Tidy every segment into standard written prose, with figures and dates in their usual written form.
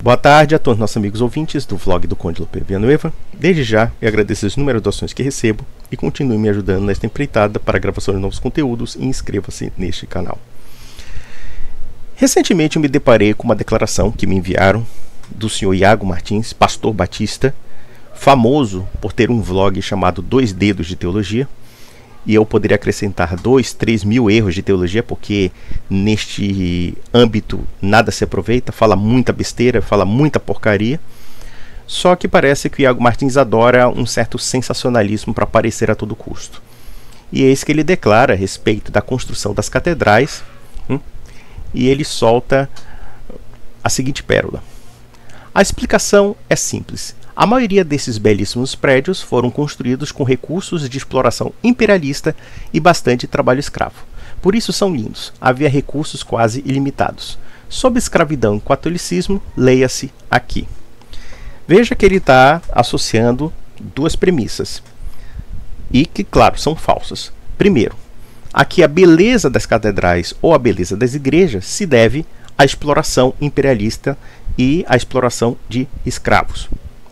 Boa tarde a todos nossos amigos ouvintes do vlog do Conde Lope Villanueva. Desde já, eu agradeço as inúmeras doações que recebo e continue me ajudando nesta empreitada para a gravação de novos conteúdos e inscreva-se neste canal. Recentemente eu me deparei com uma declaração que me enviaram do senhor Iago Martins, pastor batista, famoso por ter um vlog chamado 2 Dedos de Teologia, e eu poderia acrescentar 2-3 mil erros de teologia, porque neste âmbito nada se aproveita, fala muita besteira, fala muita porcaria. Só que parece que o Iago Martins adora um certo sensacionalismo para aparecer a todo custo. E é isso que ele declara a respeito da construção das catedrais, e ele solta a seguinte pérola. A explicação é simples. A maioria desses belíssimos prédios foram construídos com recursos de exploração imperialista e bastante trabalho escravo. Por isso são lindos. Havia recursos quase ilimitados. Sob escravidão e catolicismo, leia-se aqui. Veja que ele está associando duas premissas. E que, claro, são falsas. Primeiro, aqui a beleza das catedrais ou a beleza das igrejas se deve à exploração imperialista e à exploração de escravos.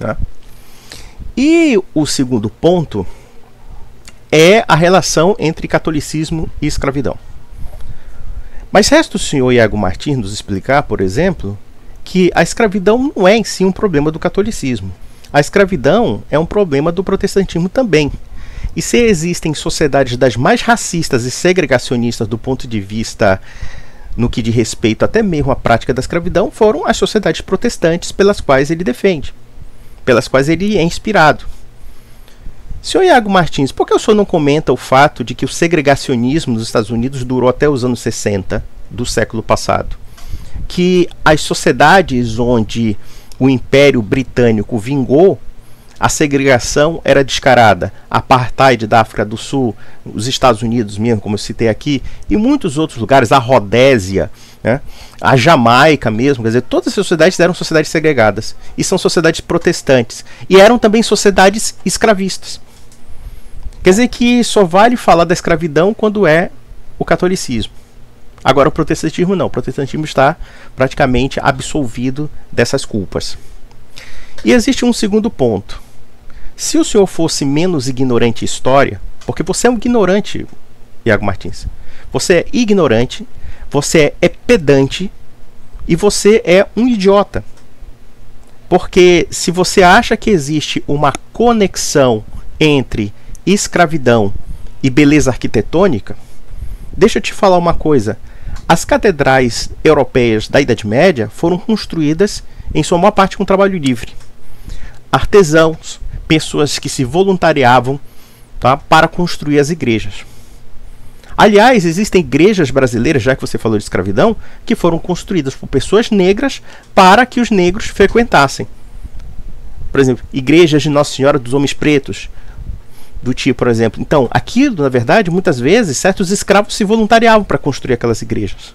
E o segundo ponto é a relação entre catolicismo e escravidão. Mas resta o senhor Iago Martins nos explicar, por exemplo, que a escravidão não é em si um problema do catolicismo. A escravidão é um problema do protestantismo também. E se existem sociedades das mais racistas e segregacionistas do ponto de vista no que diz respeito até mesmo à prática da escravidão, foram as sociedades protestantes pelas quais ele defende, pelas quais ele é inspirado. Senhor Iago Martins, por que o senhor não comenta o fato de que o segregacionismo nos Estados Unidos durou até os anos 60 do século passado? Que as sociedades onde o Império Britânico vingou, a segregação era descarada. A apartheid da África do Sul, os Estados Unidos mesmo, como eu citei aqui, e muitos outros lugares, a Rodésia, a Jamaica mesmo, quer dizer, todas as sociedades eram sociedades segregadas e são sociedades protestantes e eram também sociedades escravistas. Quer dizer que só vale falar da escravidão quando é o catolicismo. Agora o protestantismo não, o protestantismo está praticamente absolvido dessas culpas. E existe um segundo ponto. Se o senhor fosse menos ignorante em história, porque você é um ignorante, Iago Martins, você é ignorante, você é pedante e você é um idiota. Porque se você acha que existe uma conexão entre escravidão e beleza arquitetônica, deixa eu te falar uma coisa. As catedrais europeias da Idade Média foram construídas em sua maior parte com trabalho livre. Artesãos, pessoas que se voluntariavam, para construir as igrejas. Aliás, existem igrejas brasileiras, já que você falou de escravidão, que foram construídas por pessoas negras para que os negros frequentassem. Por exemplo, igrejas de Nossa Senhora dos Homens Pretos, do tipo, por exemplo. Então, aquilo, na verdade, muitas vezes, certos escravos se voluntariavam para construir aquelas igrejas.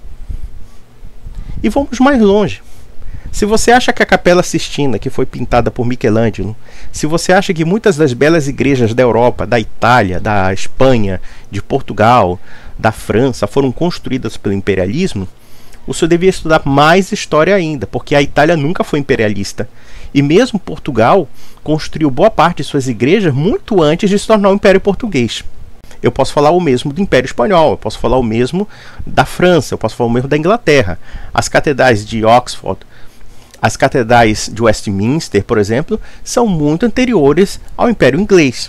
E vamos mais longe. Se você acha que a Capela Sistina, que foi pintada por Michelangelo, se você acha que muitas das belas igrejas da Europa, da Itália, da Espanha, de Portugal, da França, foram construídas pelo imperialismo, o senhor devia estudar mais história ainda, porque a Itália nunca foi imperialista. E mesmo Portugal construiu boa parte de suas igrejas muito antes de se tornar o Império Português. Eu posso falar o mesmo do Império Espanhol, eu posso falar o mesmo da França, eu posso falar o mesmo da Inglaterra. As catedrais de Oxford, as catedrais de Westminster, por exemplo, são muito anteriores ao Império Inglês.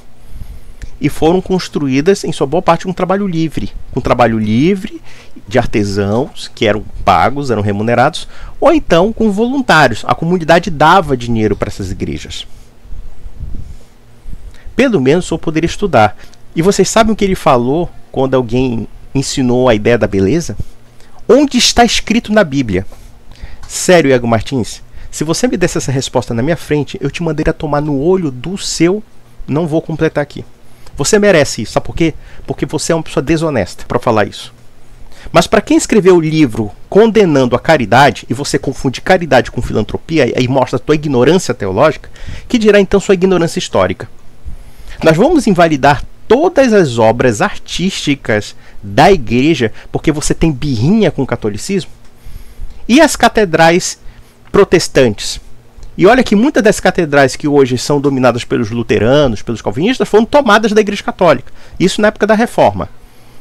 E foram construídas, em sua boa parte, com trabalho livre. Com trabalho livre de artesãos, que eram pagos, eram remunerados, ou então com voluntários. A comunidade dava dinheiro para essas igrejas. Pelo menos o senhor poderia estudar. E vocês sabem o que ele falou quando alguém ensinou a ideia da beleza? Onde está escrito na Bíblia? Sério, Iago Martins, se você me desse essa resposta na minha frente, eu te mandaria tomar no olho do seu... Não vou completar aqui. Você merece isso, sabe por quê? Porque você é uma pessoa desonesta para falar isso. Mas para quem escreveu o livro condenando a caridade, e você confunde caridade com filantropia e mostra a sua ignorância teológica, que dirá então sua ignorância histórica? Nós vamos invalidar todas as obras artísticas da igreja porque você tem birrinha com o catolicismo? E as catedrais protestantes. E olha que muitas das catedrais que hoje são dominadas pelos luteranos, pelos calvinistas, foram tomadas da Igreja Católica. Isso na época da Reforma.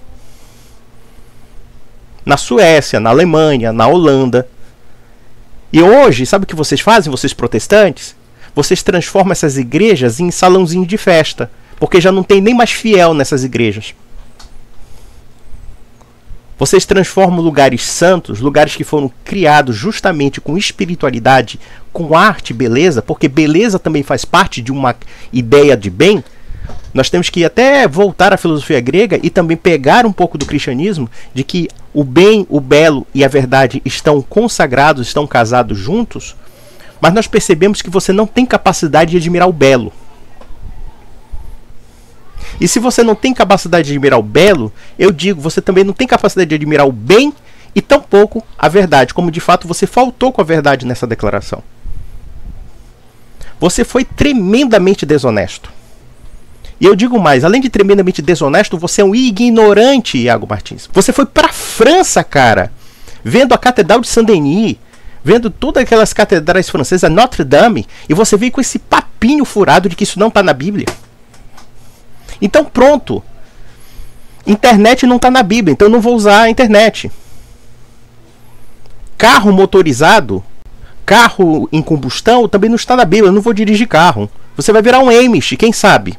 Na Suécia, na Alemanha, na Holanda. E hoje, sabe o que vocês fazem, vocês protestantes? Vocês transformam essas igrejas em salãozinho de festa, porque já não tem nem mais fiel nessas igrejas. Vocês transformam lugares santos, lugares que foram criados justamente com espiritualidade, com arte e beleza, porque beleza também faz parte de uma ideia de bem. Nós temos que até voltar à filosofia grega e também pegar um pouco do cristianismo, de que o bem, o belo e a verdade estão consagrados, estão casados juntos, mas nós percebemos que você não tem capacidade de admirar o belo. E se você não tem capacidade de admirar o belo, eu digo, você também não tem capacidade de admirar o bem e tampouco a verdade, como de fato você faltou com a verdade nessa declaração. Você foi tremendamente desonesto. E eu digo mais, além de tremendamente desonesto, você é um ignorante, Iago Martins. Você foi pra França, cara, vendo a Catedral de Saint-Denis, vendo todas aquelas catedrais francesas, Notre Dame, e você veio com esse papinho furado de que isso não está na Bíblia. Então pronto, internet não está na Bíblia, então eu não vou usar a internet. Carro motorizado, carro em combustão, também não está na Bíblia, eu não vou dirigir carro. Você vai virar um Amish, quem sabe?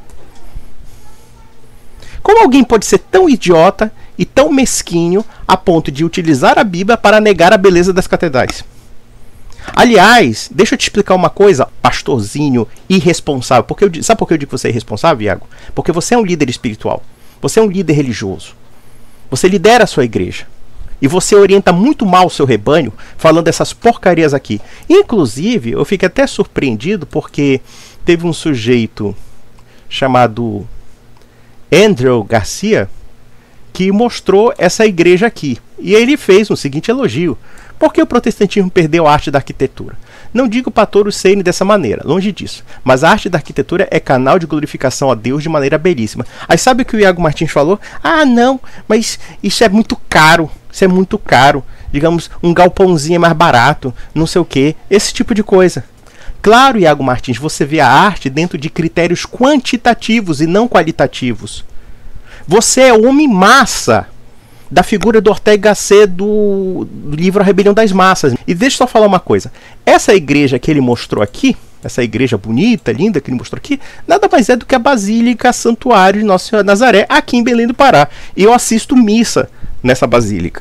Como alguém pode ser tão idiota e tão mesquinho a ponto de utilizar a Bíblia para negar a beleza das catedrais? Aliás, deixa eu te explicar uma coisa, pastorzinho irresponsável. Sabe por que eu digo que você é irresponsável, Iago? Porque você é um líder espiritual. Você é um líder religioso. Você lidera a sua igreja. E você orienta muito mal o seu rebanho falando essas porcarias aqui. Inclusive, eu fico até surpreendido porque teve um sujeito chamado Andrew Garcia que mostrou essa igreja aqui. E ele fez um seguinte elogio. Por que o protestantismo perdeu a arte da arquitetura? Não digo para todos serem dessa maneira, longe disso. Mas a arte da arquitetura é canal de glorificação a Deus de maneira belíssima. Aí sabe o que o Iago Martins falou? Ah, não, mas isso é muito caro. Isso é muito caro. Digamos, um galpãozinho é mais barato, não sei o que. Esse tipo de coisa. Claro, Iago Martins, você vê a arte dentro de critérios quantitativos e não qualitativos. Você é homem massa da figura do Ortega Gasset do livro A Rebelião das Massas. E deixa eu só falar uma coisa. Essa igreja que ele mostrou aqui, essa igreja bonita, linda que ele mostrou aqui, nada mais é do que a Basílica Santuário de Nossa Senhora Nazaré, aqui em Belém do Pará. E eu assisto missa nessa basílica.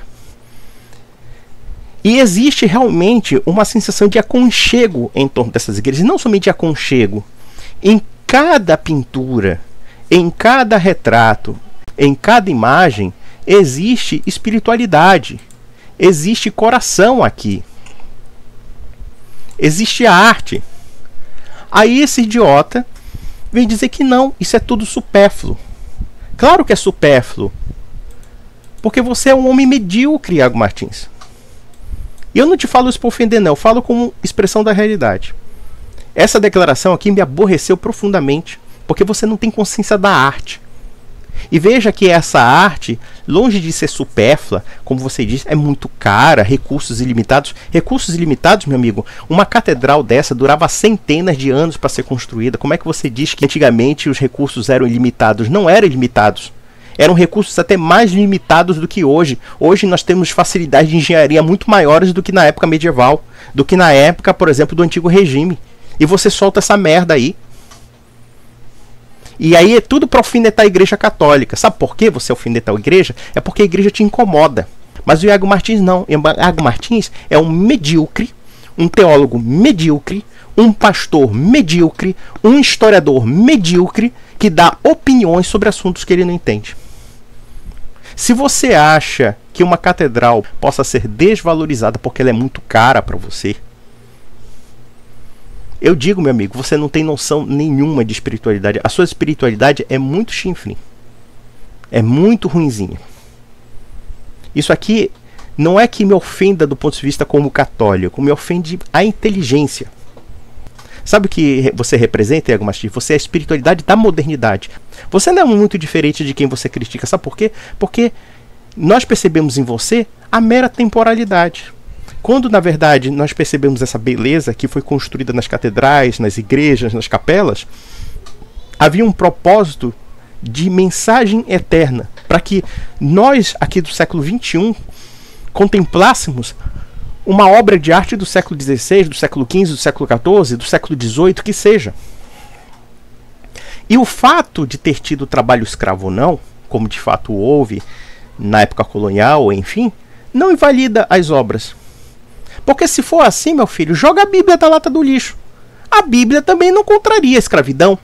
E existe realmente uma sensação de aconchego em torno dessas igrejas. E não somente de aconchego. Em cada pintura, em cada retrato, em cada imagem, existe espiritualidade, existe coração aqui, existe arte. Aí esse idiota vem dizer que não, isso é tudo supérfluo. Claro que é supérfluo, porque você é um homem medíocre, Iago Martins. E eu não te falo isso para ofender não, eu falo como expressão da realidade. Essa declaração aqui me aborreceu profundamente, porque você não tem consciência da arte. E veja que essa arte, longe de ser supérflua, como você disse, é muito cara, recursos ilimitados. Recursos ilimitados, meu amigo, uma catedral dessa durava centenas de anos para ser construída. Como é que você diz que antigamente os recursos eram ilimitados? Não eram ilimitados. Eram recursos até mais limitados do que hoje. Hoje nós temos facilidades de engenharia muito maiores do que na época medieval, do que na época, por exemplo, do Antigo Regime. E você solta essa merda aí. E aí é tudo para alfinetar a igreja católica. Sabe por que você alfinetar a igreja? É porque a igreja te incomoda. Mas o Iago Martins não. O Iago Martins é um medíocre, um teólogo medíocre, um pastor medíocre, um historiador medíocre que dá opiniões sobre assuntos que ele não entende. Se você acha que uma catedral possa ser desvalorizada porque ela é muito cara para você, eu digo, meu amigo, você não tem noção nenhuma de espiritualidade. A sua espiritualidade é muito chinfrim. É muito ruinzinha. Isso aqui não é que me ofenda do ponto de vista como católico, me ofende a inteligência. Sabe o que você representa, Iago Martins? Você é a espiritualidade da modernidade. Você não é muito diferente de quem você critica. Sabe por quê? Porque nós percebemos em você a mera temporalidade. Quando, na verdade, nós percebemos essa beleza que foi construída nas catedrais, nas igrejas, nas capelas, havia um propósito de mensagem eterna, para que nós, aqui do século XXI, contemplássemos uma obra de arte do século XVI, do século XV, do século XIV, do século XVIII, que seja. E o fato de ter tido trabalho escravo ou não, como de fato houve na época colonial, enfim, não invalida as obras. Porque se for assim, meu filho, joga a Bíblia da lata do lixo. A Bíblia também não contraria a escravidão.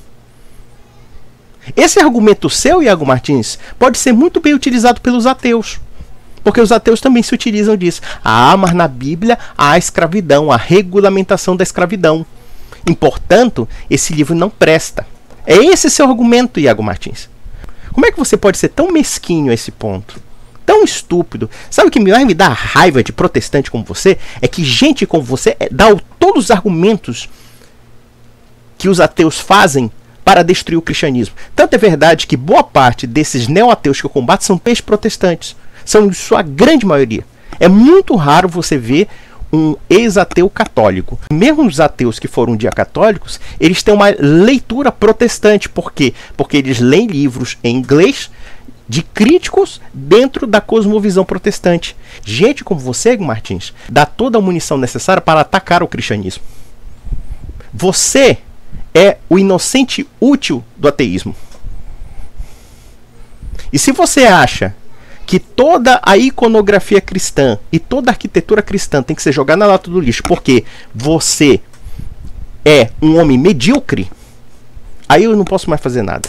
Esse argumento seu, Iago Martins, pode ser muito bem utilizado pelos ateus. Porque os ateus também se utilizam disso. Ah, mas na Bíblia há a escravidão, a regulamentação da escravidão. E, portanto, esse livro não presta. É esse seu argumento, Iago Martins. Como é que você pode ser tão mesquinho a esse ponto? Tão estúpido? Sabe o que vai me dar raiva de protestante como você? É que gente como você dá todos os argumentos que os ateus fazem para destruir o cristianismo. Tanto é verdade que boa parte desses neo-ateus que eu combato são ex-protestantes. São em sua grande maioria. É muito raro você ver um ex-ateu católico. Mesmo os ateus que foram um dia católicos, eles têm uma leitura protestante. Por quê? Porque eles leem livros em inglês de críticos dentro da cosmovisão protestante. Gente como você, Martins, dá toda a munição necessária para atacar o cristianismo. Você é o inocente útil do ateísmo. E se você acha que toda a iconografia cristã e toda a arquitetura cristã tem que ser jogada na lata do lixo porque você é um homem medíocre, aí eu não posso mais fazer nada.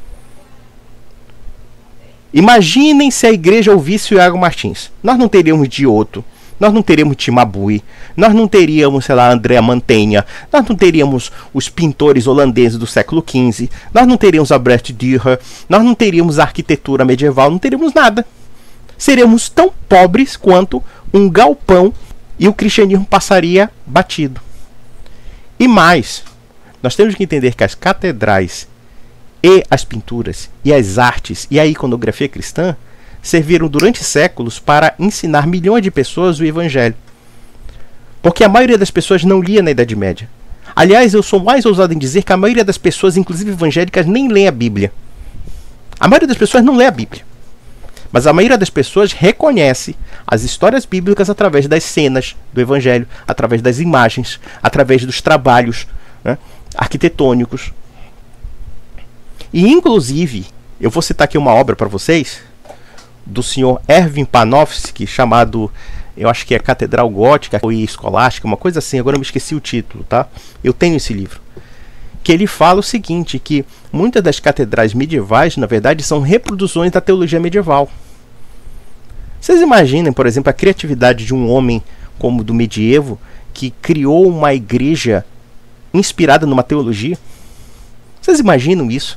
Imaginem se a igreja ouvisse o Iago Martins. Nós não teríamos Giotto, nós não teríamos Timabui, nós não teríamos, sei lá, Andrea Mantegna, nós não teríamos os pintores holandeses do século XV, nós não teríamos Albrecht Dürer, nós não teríamos a arquitetura medieval, não teríamos nada. Seríamos tão pobres quanto um galpão e o cristianismo passaria batido. E mais, nós temos que entender que as catedrais e as pinturas e as artes e a iconografia cristã serviram durante séculos para ensinar milhões de pessoas o evangelho. Porque a maioria das pessoas não lia na Idade Média. Aliás, eu sou mais ousado em dizer que a maioria das pessoas, inclusive evangélicas, nem lê a Bíblia. A maioria das pessoas não lê a Bíblia. Mas a maioria das pessoas reconhece as histórias bíblicas através das cenas do evangelho, através das imagens, através dos trabalhos, né, arquitetônicos. E, inclusive, eu vou citar aqui uma obra para vocês, do senhor Erwin Panofsky, chamado, eu acho que é Catedral Gótica e Escolástica, uma coisa assim, agora eu me esqueci o título, tá? Eu tenho esse livro. Que ele fala o seguinte, que muitas das catedrais medievais, na verdade, são reproduções da teologia medieval. Vocês imaginem, por exemplo, a criatividade de um homem como do medievo, que criou uma igreja inspirada numa teologia? Vocês imaginam isso?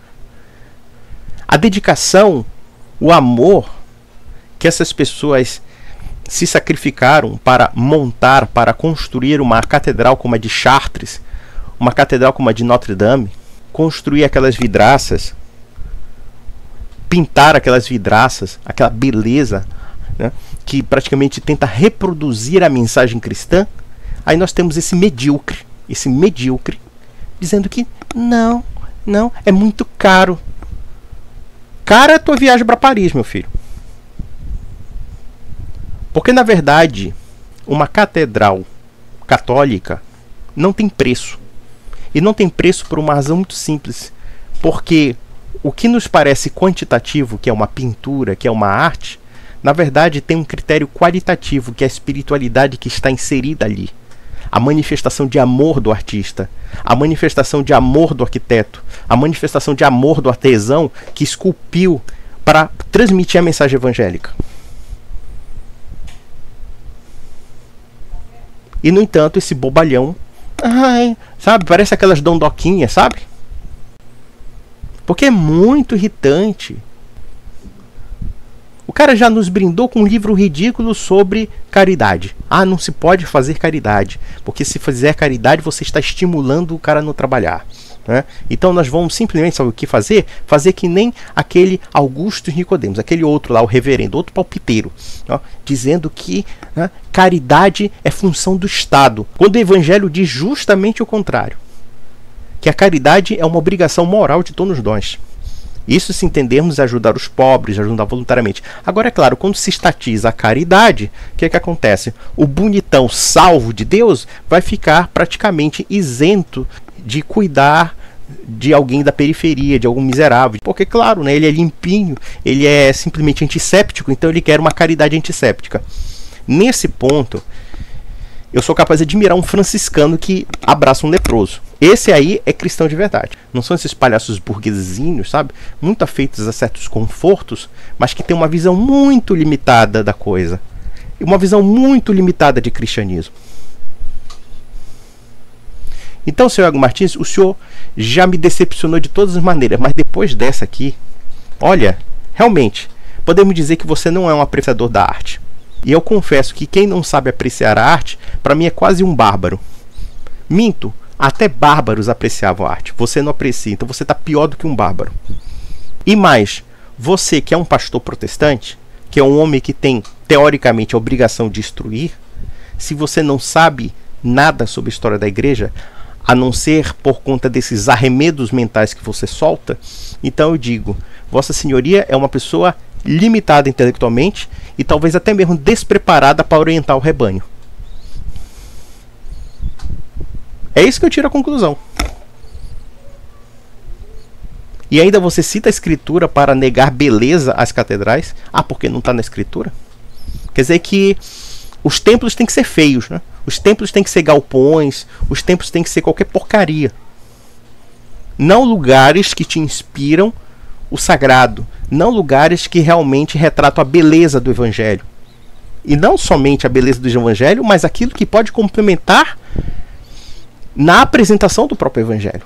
A dedicação, o amor que essas pessoas se sacrificaram para montar, para construir uma catedral como a de Chartres, uma catedral como a de Notre Dame, construir aquelas vidraças, pintar aquelas vidraças, aquela beleza, né, que praticamente tenta reproduzir a mensagem cristã. Aí nós temos esse medíocre dizendo que não, é muito caro. Cara, é a tua viagem para Paris, meu filho. Porque, na verdade, uma catedral católica não tem preço. E não tem preço por uma razão muito simples. Porque o que nos parece quantitativo, que é uma pintura, que é uma arte, na verdade tem um critério qualitativo, que é a espiritualidade que está inserida ali. A manifestação de amor do artista, a manifestação de amor do arquiteto, a manifestação de amor do artesão que esculpiu para transmitir a mensagem evangélica. E, no entanto, esse bobalhão, sabe, parece aquelas dondoquinhas, sabe? Porque é muito irritante. O cara já nos brindou com um livro ridículo sobre caridade. Ah, não se pode fazer caridade, porque se fizer caridade você está estimulando o cara a não trabalhar. né? Então nós vamos simplesmente, sabe o que fazer? Fazer que nem aquele Augusto Nicodemos, aquele outro lá, o reverendo, outro palpiteiro, ó, dizendo que, né, caridade é função do Estado, quando o Evangelho diz justamente o contrário, que a caridade é uma obrigação moral de todos nós. Isso, se entendermos, ajudar os pobres, ajudar voluntariamente. Agora, é claro, quando se estatiza a caridade, o que é que acontece? O bonitão salvo de Deus vai ficar praticamente isento de cuidar de alguém da periferia, de algum miserável. Porque, claro, né, ele é limpinho, ele é simplesmente antisséptico, então ele quer uma caridade antisséptica. Nesse ponto, eu sou capaz de admirar um franciscano que abraça um leproso. Esse aí é cristão de verdade. Não são esses palhaços burguesinhos, sabe? Muito afeitos a certos confortos, mas que tem uma visão muito limitada da coisa. E uma visão muito limitada de cristianismo. Então, senhor Iago Martins, o senhor já me decepcionou de todas as maneiras, mas depois dessa aqui, olha, realmente, podemos dizer que você não é um apreciador da arte. E eu confesso que quem não sabe apreciar a arte, para mim é quase um bárbaro. Minto, até bárbaros apreciavam a arte. Você não aprecia, então você está pior do que um bárbaro. E mais, você que é um pastor protestante, que é um homem que tem, teoricamente, a obrigação de instruir, se você não sabe nada sobre a história da igreja, a não ser por conta desses arremedos mentais que você solta, então eu digo, Vossa Senhoria é uma pessoa limitada intelectualmente e talvez até mesmo despreparada para orientar o rebanho. É isso que eu tiro a conclusão. E ainda você cita a escritura para negar beleza às catedrais. Ah, porque não está na escritura? Quer dizer que os templos têm que ser feios, né? Os templos têm que ser galpões, os templos têm que ser qualquer porcaria. Não lugares que te inspiram o sagrado, não lugares que realmente retratam a beleza do Evangelho. E não somente a beleza do Evangelho, mas aquilo que pode complementar na apresentação do próprio Evangelho.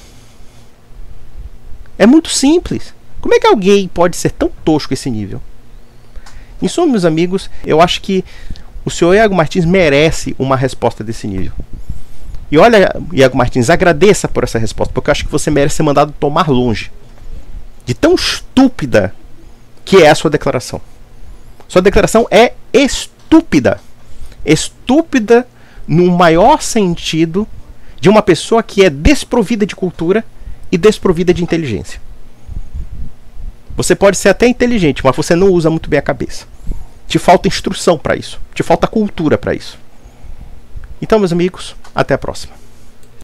É muito simples. Como é que alguém pode ser tão tosco esse nível? Em suma, meus amigos, eu acho que o senhor Iago Martins merece uma resposta desse nível. E olha, Iago Martins, agradeça por essa resposta, porque eu acho que você merece ser mandado tomar longe. De tão estúpida que é a sua declaração. Sua declaração é estúpida. Estúpida no maior sentido de uma pessoa que é desprovida de cultura e desprovida de inteligência. Você pode ser até inteligente, mas você não usa muito bem a cabeça. Te falta instrução para isso. Te falta cultura para isso. Então, meus amigos, até a próxima.